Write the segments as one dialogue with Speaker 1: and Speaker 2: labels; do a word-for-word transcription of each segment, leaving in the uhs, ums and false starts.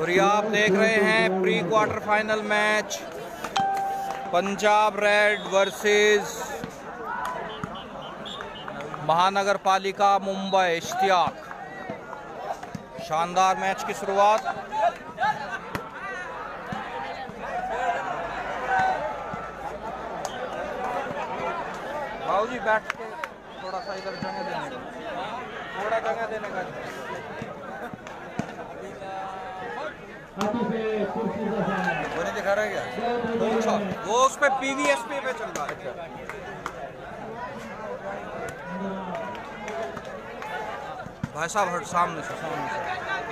Speaker 1: और ये आप देख रहे हैं pre quarter final match Punjab red versus महानगर पालिका मुंबई इश्तियाक। शानदार मैच की शुरुआत। बाबू जी बैठ के थोड़ा सा इधर जगह देने का, थोड़ा जगह देने का। वो नहीं दिखा रहा है क्या? कौन सा? वो उस पे पीवीएसपी पे चल रहा है। भाई साहब हट सामने से, सामने से।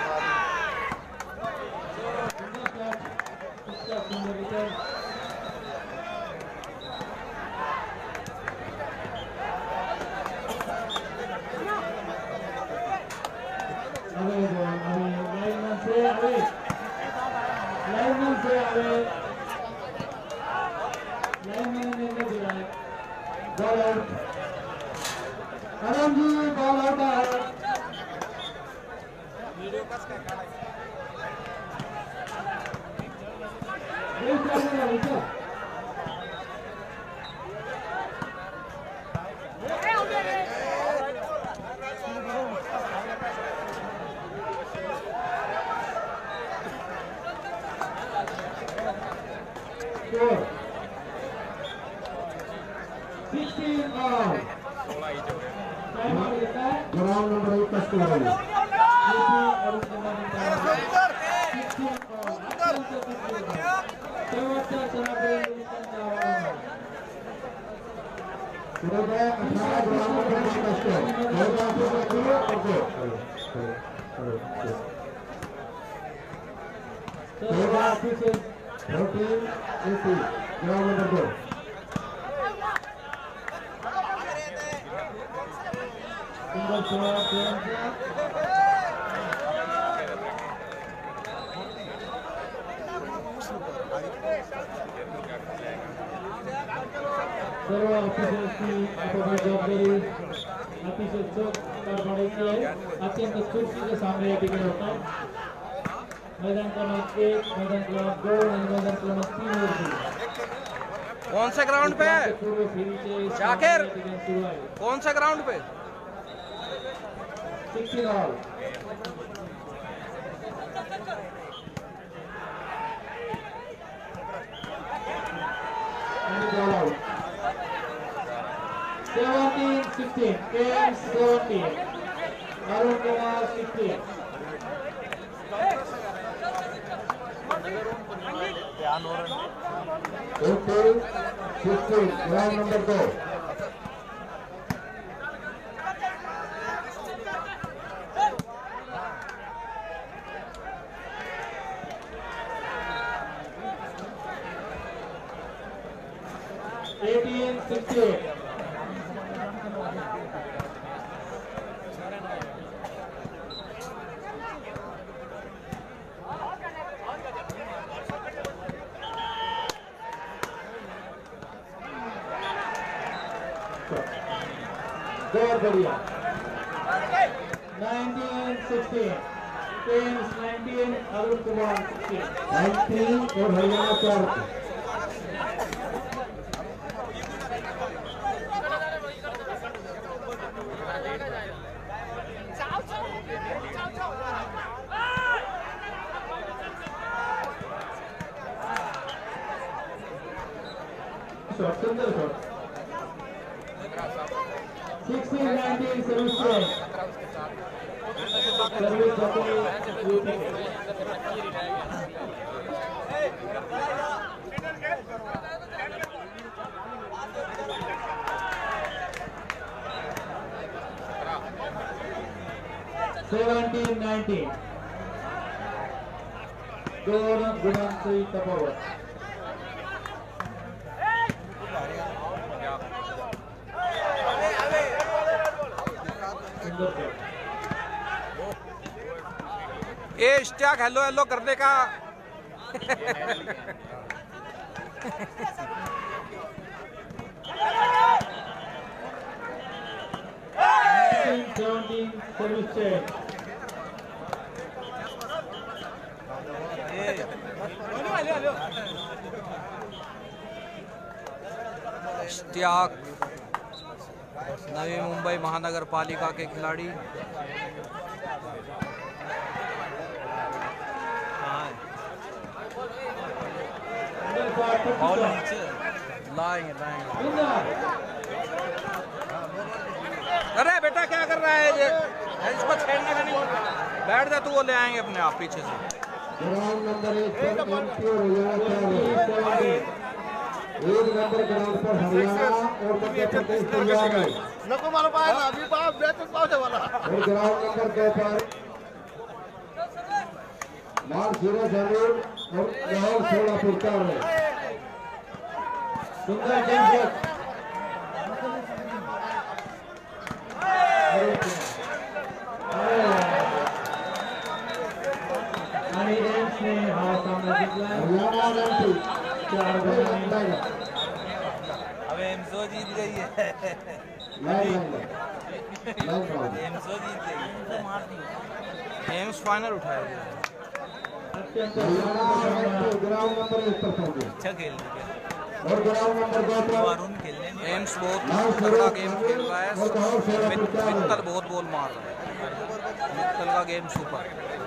Speaker 2: ग्राउंड नंबर एक का स्कोर है। ग्राउंड नंबर दो सर्व ऑफिसर्सची आपापली जबाबदारी अतिशय चोख पार पाडायची आहे। अत्यंत चुरशीच्या सामने या ठिकाणी होतात। मैदान क्रमांक एक, मैदान क्रमांक दोन आणि मैदान क्रमांक तीन वरती
Speaker 1: कौन से ग्राउंड पे है जाकिर? कौन से ग्राउंड पे?
Speaker 2: Sixteen all seventeen sixteen, K M seventeen, Arun Kumar sixteen. eighteen sixteen, ground number two. eighteen sixteen. बहुत बढ़िया। nineteen sixteen, Kings nineteen, Arun Kumar sixteen, nineteen और हरियाणा चार। शॉट सुंदर shot. sixteen nineteen service service seventeen nineteen दोन गुणांची तफावत।
Speaker 1: ये Ishtiyaq hello hello करने का
Speaker 2: seventeen service check.
Speaker 1: Ishtiyaq Navi Mumbai महानगर पालिका के खिलाड़ी। लाएंगे लाएंगे। अरे बेटा क्या कर रहा है ये? इसको छेड़ने का नहीं। बैठ जा तू, वो ले आएंगे अपने आप पीछे से।
Speaker 3: ग्राउंड नंबर एक पर एमपी और हरियाणा, एक नंबर ग्राउंड पर हरियाणा और मध्य प्रदेश तैयार है।
Speaker 4: नको मालूम पाएगा अभी बाप बेहतर पहुंचे वाला।
Speaker 3: और ग्राउंड नंबर दो पर मार जीरो जरूर और लाहौर सोलह पुरकार है।
Speaker 2: सुंदर गेंद ने हाथ सामने जितलाया। चार
Speaker 1: अब एम्सो जीत गई है। एम्सो जीत गई। एम्स फाइनल उठाया गया।
Speaker 3: ग्राउंड नंबर एक पर पहुंचे।
Speaker 1: अच्छा खेल रहा है
Speaker 3: और ग्राउंड नंबर दो पर
Speaker 1: एम्स बहुत तगड़ा गेम खेल रहा है। मित्तल बहुत बॉल मार रहा है। मित्तल का गेम सुपर।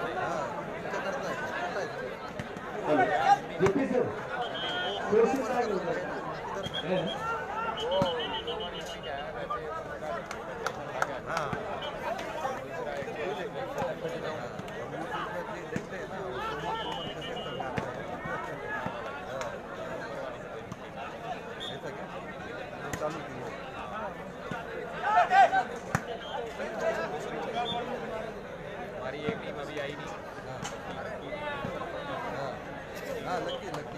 Speaker 4: हमारी एक टीम अभी आई नहीं। हाँ lucky lucky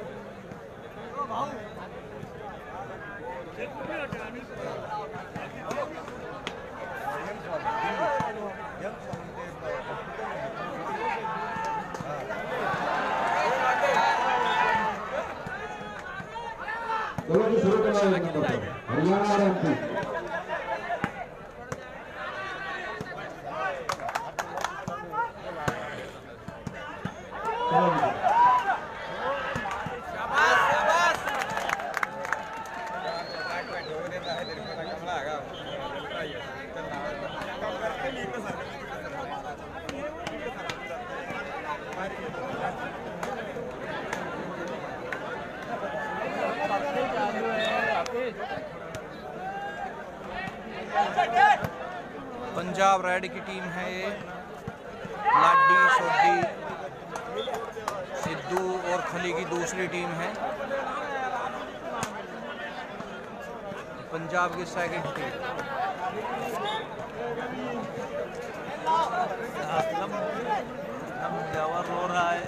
Speaker 3: Haryana MP
Speaker 1: Punjab red की टीम है ये। लाडी सोडी सिद्धू और खली की दूसरी टीम है। पंजाब की सेकंड टीम। जवाहर रो रहा है।